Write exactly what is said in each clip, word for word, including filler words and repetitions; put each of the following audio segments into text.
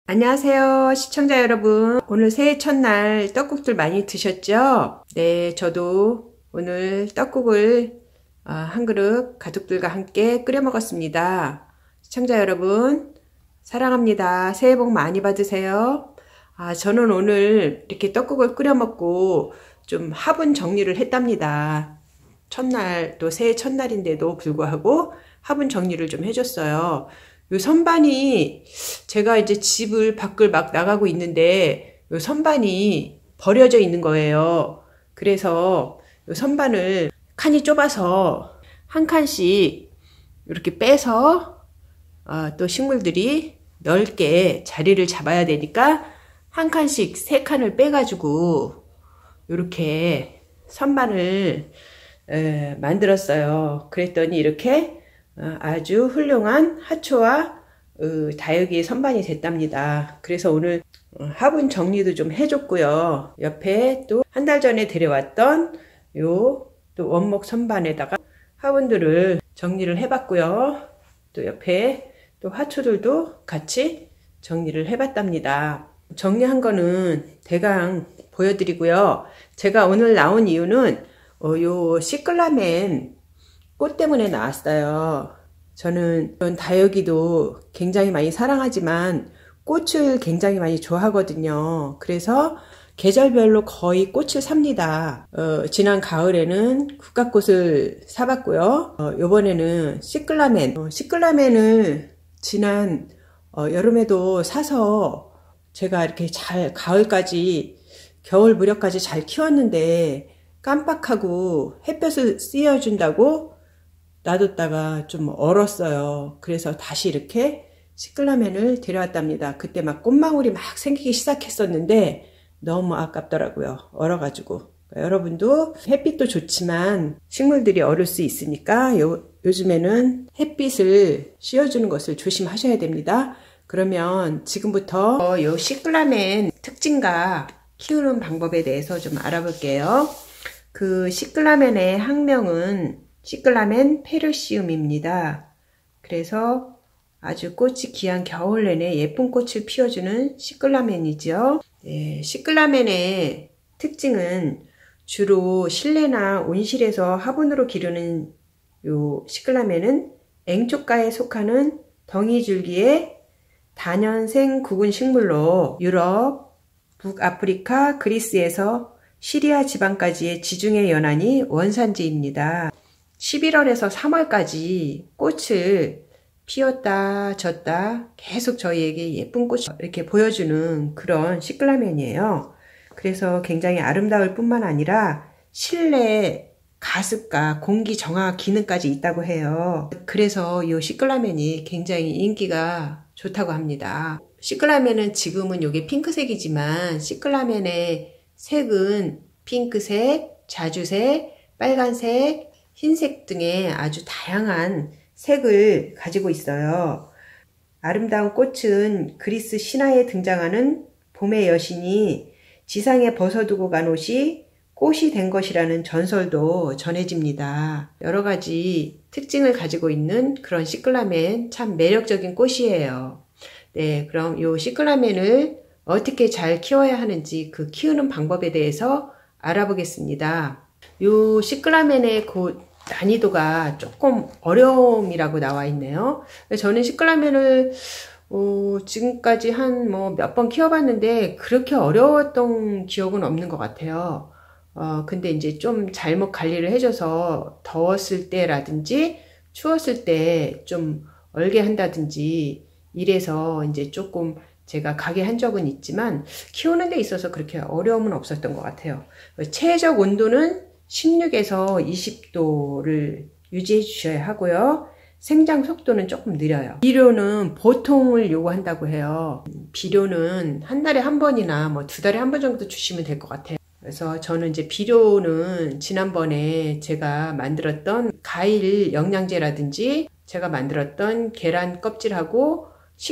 안녕하세요, 시청자 여러분. 오늘 새해 첫날 떡국들 많이 드셨죠? 네, 저도 오늘 떡국을 한 그릇 가족들과 함께 끓여 먹었습니다. 시청자 여러분, 사랑합니다. 새해 복 많이 받으세요. 아, 저는 오늘 이렇게 떡국을 끓여 먹고 좀 화분 정리를 했답니다. 첫날, 또 새해 첫날인데도 불구하고 화분 정리를 좀 해줬어요. 요 선반이 제가 이제 집을 밖을 막 나가고 있는데 요 선반이 버려져 있는 거예요. 그래서 요 선반을 칸이 좁아서 한 칸씩 이렇게 빼서 어, 또 식물들이 넓게 자리를 잡아야 되니까 한 칸씩 세 칸을 빼가지고 이렇게 선반을 에, 만들었어요. 그랬더니 이렇게 아주 훌륭한 하초와 다육이 선반이 됐답니다. 그래서 오늘 화분 정리도 좀 해줬고요. 옆에 또 한 달 전에 데려왔던 요 또 원목 선반에다가 화분들을 정리를 해봤고요. 또 옆에 또 화초들도 같이 정리를 해봤답니다. 정리한 거는 대강 보여드리고요. 제가 오늘 나온 이유는 어, 요 시클라멘 꽃 때문에 나왔어요. 저는 이런 다육이도 굉장히 많이 사랑하지만 꽃을 굉장히 많이 좋아하거든요. 그래서 계절별로 거의 꽃을 삽니다. 어, 지난 가을에는 국화꽃을 사봤고요. 어, 이번에는 시클라멘. 어, 시클라멘을 지난 어, 여름에도 사서 제가 이렇게 잘 가을까지 겨울 무렵까지 잘 키웠는데 깜빡하고 햇볕을 씌워준다고 놔뒀다가 좀 얼었어요. 그래서 다시 이렇게 시클라멘을 데려왔답니다. 그때 막 꽃망울이 막 생기기 시작했었는데 너무 아깝더라고요. 얼어가지고. 그러니까 여러분도 햇빛도 좋지만 식물들이 얼을 수 있으니까 요, 요즘에는 햇빛을 씌워주는 것을 조심하셔야 됩니다. 그러면 지금부터 요 시클라멘 특징과 키우는 방법에 대해서 좀 알아볼게요. 그 시클라멘의 학명은 시클라멘 페르시움입니다. 그래서 아주 꽃이 귀한 겨울 내내 예쁜 꽃을 피워주는 시클라멘이죠. 네, 시클라멘의 특징은 주로 실내나 온실에서 화분으로 기르는 요 시클라멘은 앵초가에 속하는 덩이줄기의 다년생 구근 식물로 유럽, 북아프리카, 그리스에서 시리아 지방까지의 지중해 연안이 원산지입니다. 십일월에서 삼월까지 꽃을 피웠다 졌다 계속 저희에게 예쁜 꽃을 이렇게 보여주는 그런 시클라멘이에요. 그래서 굉장히 아름다울 뿐만 아니라 실내 가습과 공기 정화 기능까지 있다고 해요. 그래서 이 시클라멘이 굉장히 인기가 좋다고 합니다. 시클라멘은 지금은 이게 핑크색이지만 시클라멘의 색은 핑크색, 자주색, 빨간색, 흰색 등의 아주 다양한 색을 가지고 있어요. 아름다운 꽃은 그리스 신화에 등장하는 봄의 여신이 지상에 벗어두고 간 옷이 꽃이 된 것이라는 전설도 전해집니다. 여러 가지 특징을 가지고 있는 그런 시클라멘, 참 매력적인 꽃이에요. 네, 그럼 이 시클라멘을 어떻게 잘 키워야 하는지 그 키우는 방법에 대해서 알아보겠습니다. 이 시클라멘의 그 난이도가 조금 어려움이라고 나와 있네요. 저는 시클라멘을 어, 지금까지 한 뭐 몇 번 키워봤는데 그렇게 어려웠던 기억은 없는 것 같아요. 어, 근데 이제 좀 잘못 관리를 해줘서 더웠을 때라든지 추웠을 때 좀 얼게 한다든지 이래서 이제 조금 제가 가게 한 적은 있지만 키우는 데 있어서 그렇게 어려움은 없었던 것 같아요. 최적 온도는 십육에서 이십 도를 유지해 주셔야 하고요. 생장 속도는 조금 느려요. 비료는 보통을 요구한다고 해요. 비료는 한 달에 한 번이나 뭐 두 달에 한 번 정도 주시면 될 것 같아요. 그래서 저는 이제 비료는 지난번에 제가 만들었던 과일 영양제라든지 제가 만들었던 계란 껍질하고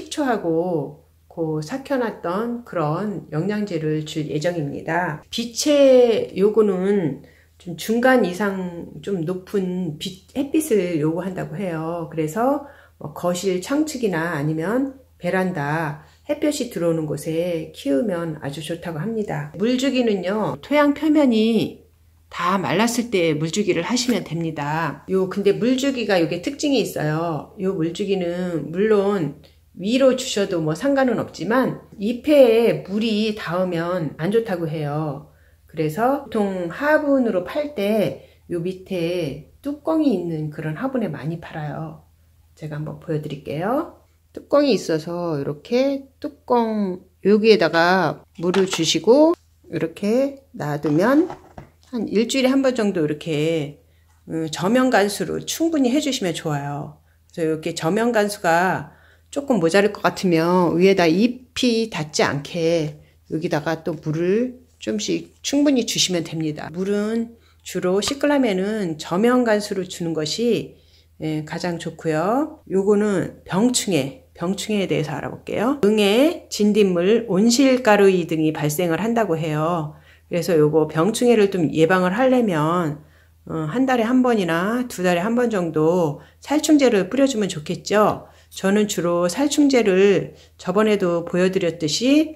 식초하고 그 삭혀놨던 그런 영양제를 줄 예정입니다. 빛의 요구는 좀 중간 이상 좀 높은 빛, 햇빛을 요구한다고 해요. 그래서 뭐 거실 창측이나 아니면 베란다 햇볕이 들어오는 곳에 키우면 아주 좋다고 합니다. 물주기는요, 토양 표면이 다 말랐을 때 물주기를 하시면 됩니다. 요 근데 물주기가 요게 특징이 있어요. 요 물주기는 물론 위로 주셔도 뭐 상관은 없지만 잎에 물이 닿으면 안 좋다고 해요. 그래서 보통 화분으로 팔 때 요 밑에 뚜껑이 있는 그런 화분에 많이 팔아요. 제가 한번 보여드릴게요. 뚜껑이 있어서 이렇게 뚜껑 여기에다가 물을 주시고 이렇게 놔두면 한 일주일에 한 번 정도 이렇게 저면 간수로 충분히 해주시면 좋아요. 그래서 이렇게 저면 간수가 조금 모자랄 것 같으면 위에다 잎이 닿지 않게 여기다가 또 물을 좀씩 충분히 주시면 됩니다. 물은 주로 시클라멘은 저면 간수로 주는 것이 가장 좋고요. 요거는 병충해, 병충해에 대해서 알아볼게요. 응애, 진딧물, 온실가루이 등이 발생을 한다고 해요. 그래서 요거 병충해를 좀 예방을 하려면 어, 한 달에 한 번이나 두 달에 한 번 정도 살충제를 뿌려주면 좋겠죠. 저는 주로 살충제를 저번에도 보여드렸듯이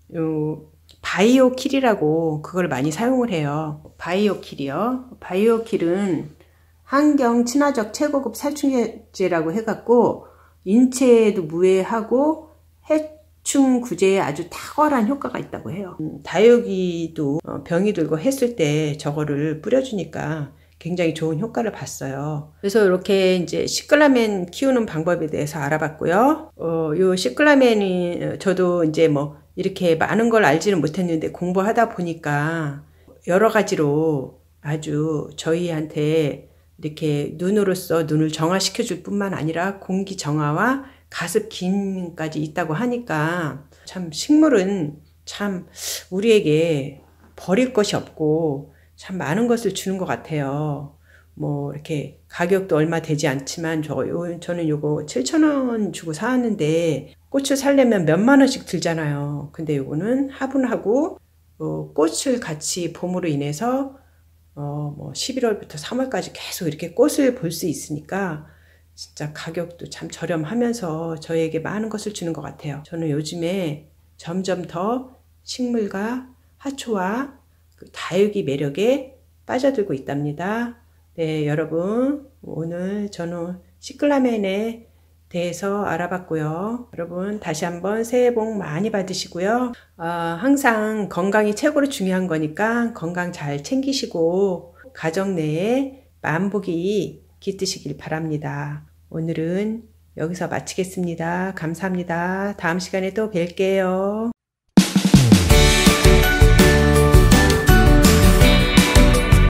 요 바이오킬이라고 그걸 많이 사용을 해요. 바이오킬이요. 바이오킬은 환경 친화적 최고급 살충제라고 해갖고 인체에도 무해하고 해충 구제에 아주 탁월한 효과가 있다고 해요. 음, 다육이도 병이 들고 했을 때 저거를 뿌려주니까 굉장히 좋은 효과를 봤어요. 그래서 이렇게 이제 시클라멘 키우는 방법에 대해서 알아봤고요. 어, 요 시클라멘이 저도 이제 뭐 이렇게 많은 걸 알지는 못했는데 공부하다 보니까 여러 가지로 아주 저희한테 이렇게 눈으로써 눈을 정화시켜 줄 뿐만 아니라 공기 정화와 가습 기능까지 있다고 하니까 참 식물은 참 우리에게 버릴 것이 없고 참 많은 것을 주는 것 같아요. 뭐 이렇게 가격도 얼마 되지 않지만 저, 요, 저는 요거 칠천 원 주고 사왔는데 꽃을 살려면 몇만 원씩 들잖아요. 근데 요거는 화분하고 어, 꽃을 같이 봄으로 인해서 어, 뭐 십일 월부터 삼 월까지 계속 이렇게 꽃을 볼 수 있으니까 진짜 가격도 참 저렴하면서 저에게 많은 것을 주는 것 같아요. 저는 요즘에 점점 더 식물과 화초와 그 다육이 매력에 빠져들고 있답니다. 네, 여러분 오늘 저는 시클라멘에 대해서 알아봤고요. 여러분 다시 한번 새해 복 많이 받으시고요. 어, 항상 건강이 최고로 중요한 거니까 건강 잘 챙기시고 가정 내에 만복이 깃드시길 바랍니다. 오늘은 여기서 마치겠습니다. 감사합니다. 다음 시간에 또 뵐게요.